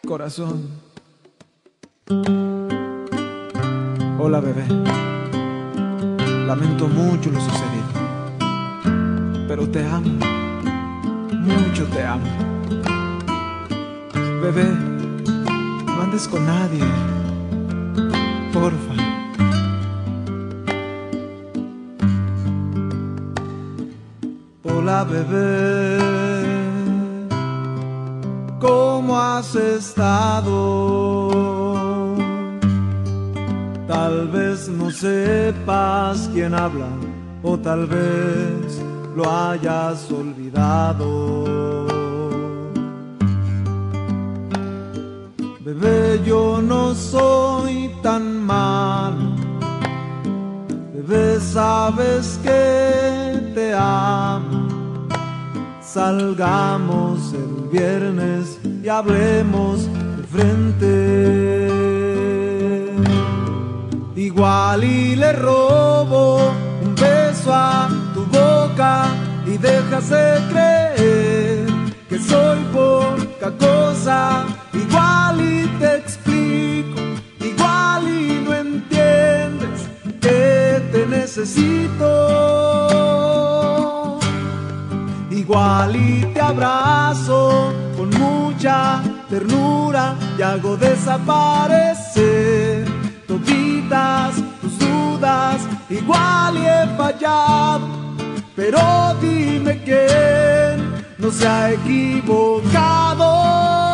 Corazón. Hola, bebé. Lamento mucho lo sucedido, pero te amo, mucho te amo. Bebé, no andes con nadie, porfa. Hola, bebé, ¿cómo has estado? Tal vez no sepas quién habla, o tal vez lo hayas olvidado. Bebé, yo no soy tan malo. Bebé, sabes que te amo. Salgamos el viernes y hablemos de frente. Igual y le robo un beso a tu boca y dejas de creer que soy poca cosa. Igual y te explico, igual y no entiendes que te necesito. Igual y te abrazo con mucha ternura y hago desaparecer toditas tus dudas. Igual y he fallado, pero dime quién no se ha equivocado.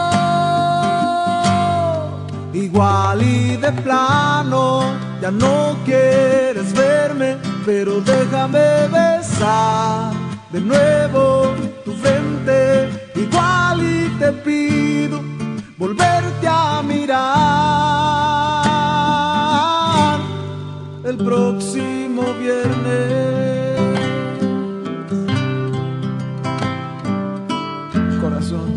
Igual y de plano ya no quieres verme, pero déjame besar de nuevo tu frente. Igual y te pido volverte a mirar el próximo viernes. Corazón.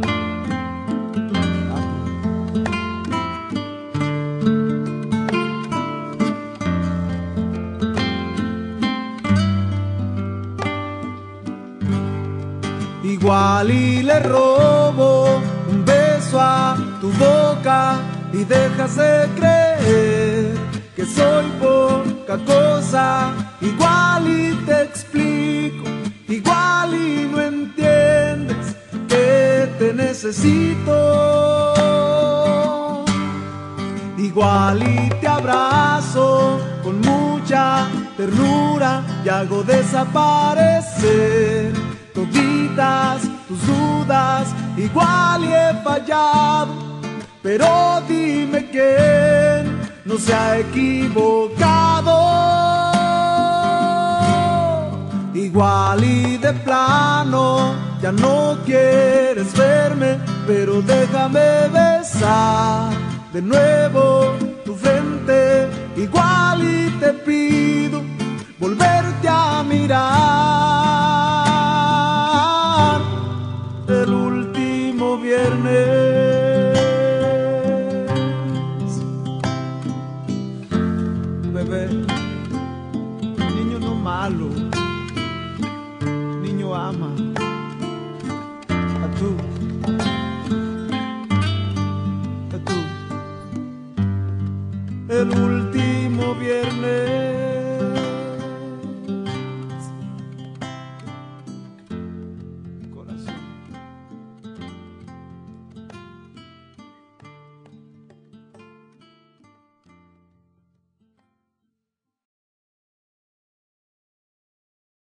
Igual y le robo un beso a tu boca y dejas de creer que soy poca cosa. Igual y te explico, igual y no entiendes que te necesito. Igual y te abrazo con mucha ternura y hago desaparecer toditas tus dudas. Igual y he fallado, pero dime quién no se ha equivocado. Igual y de plano ya no quieres verme, pero déjame besar de nuevo tu frente. Igual y te pido volverte a mirar el último viernes. Bebé, niño no malo, niño ama.